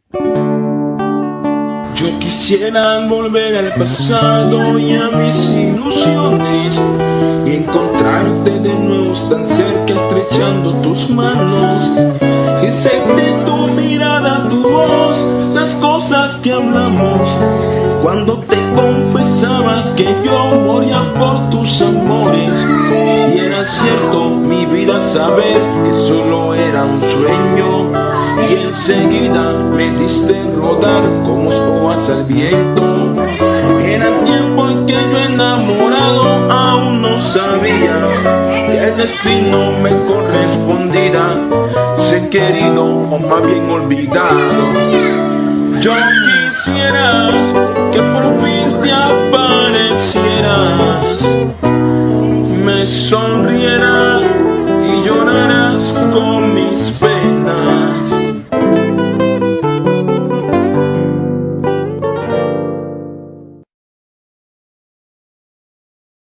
Yo quisiera volver al pasado y a mis ilusiones y encontrarte de nuevo tan cerca, estrechando tus manos. Y sé de tu mirada, tu voz, las cosas que hablamos, cuando te confesaba que yo moría por tus amores. Y era cierto, mi vida, saber que solo era un sueño. Y enseguida me diste rodar como hojas al viento. Era tiempo en que yo, enamorado, aún no sabía que el destino me correspondía, ser querido o más bien olvidado. Yo quisieras que por fin te aparecieras, me sonrieras y lloraras con mis